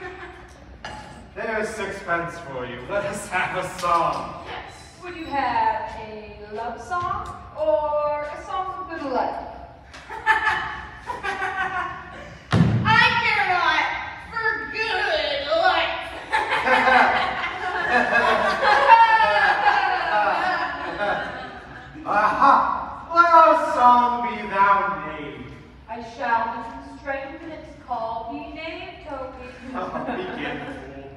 There's sixpence for you. Let us have a song. Yes. Would you have a love song or a song for good life? I care not for good life. Aha! Let our song be thou knave. I shall be constrained when it's called be knave, Toby. Begin, fool.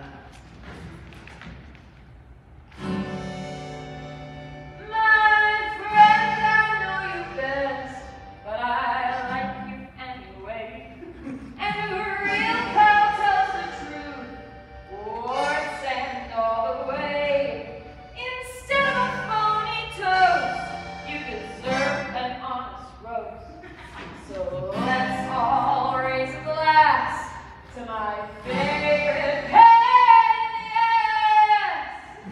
My friend, I know you best, but I like you anyway. And a real pal tells the truth, or send all the way. Instead of a phony toast, you deserve an honest roast. So let's all raise a glass to my favorite pain in the ass.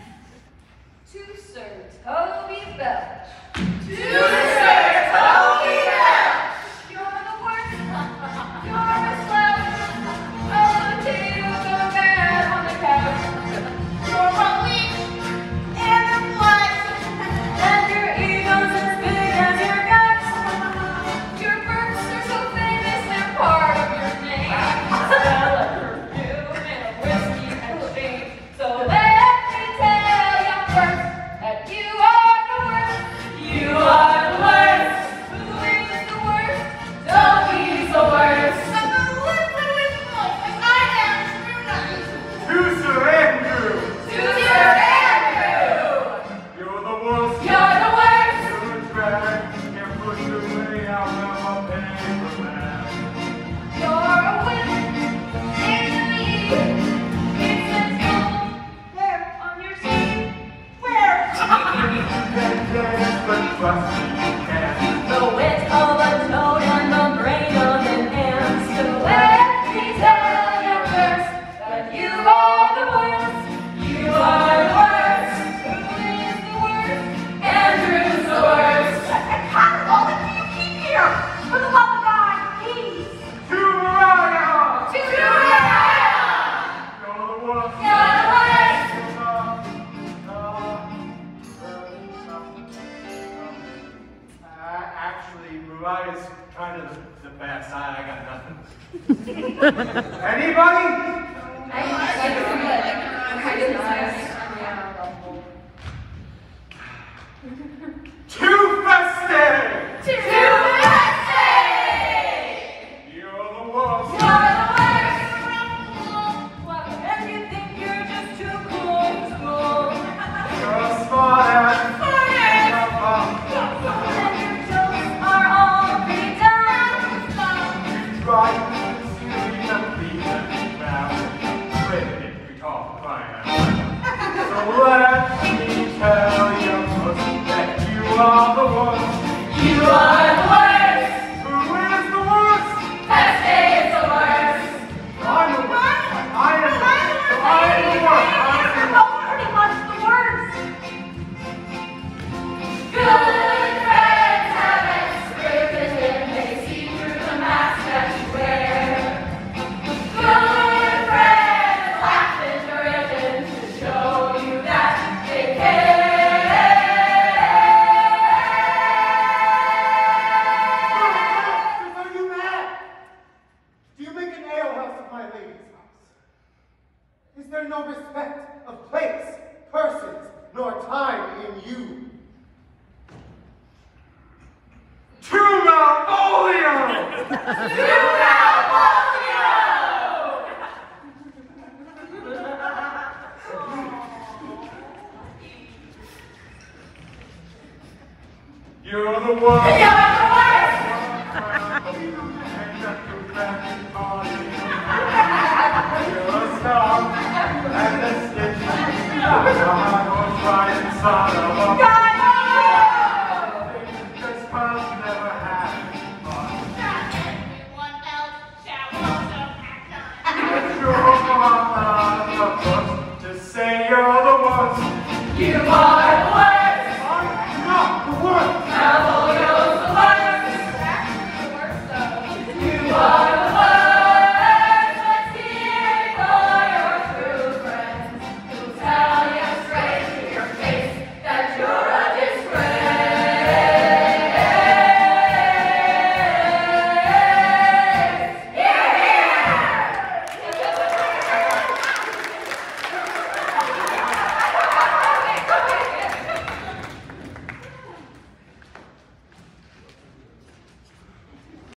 To Sir Toby Belch. To Sir Toby Belch. You're the worst. You're a slouch. A potato so bad on the couch. You're a leech and a blood. And your ego's as big as your guts. Your burps are so famous they're part of your name. Smell of perfume and of whiskey and shame. So let me tell you first that you are the worst. You are the worst. Who is the worst? Toby's the worst. I'm a liquid with milk, and I am true nice. To Sir Andrew. To Sir Andrew. You're the worst. You're the worst. You're a drag. Can't push your way out of a paper bag. You're a wimp. Enemy. It says gold there on your sleeve. Where? You can dance, but trust me, you can't. The wit of a toad and the brain of an ant. So let me tell you first that you are the worst. You are the worst. Who is the worst? Andrew's the worst. How long do you keep here? For the love of God, please. To Mariah! To Mariah! You're the worst. You're the worst. Actually, Mariah's kind of the best. I got nothing. Anybody? Too festive! Too festive! You're the worst. You're the worst. What, and you think you're just too cool for school? You're a smart ass. And your jokes are all pretty dumb. Try to see the feeling found. Wait, we talk crying out. So let me tell you first that you are the worst. You are the worst. Who is the worst? Feste is the worst. I'm the worst. I am the worst. Pretty much the worst. Good friends have unscripted and they see through the mask that you wear. Good friends laugh in your engine to show you that they care. Are you mad? Do you make an alehouse of my lady's house? Is there no respect of place, persons, nor time in you? To Malvolio! You're the worst.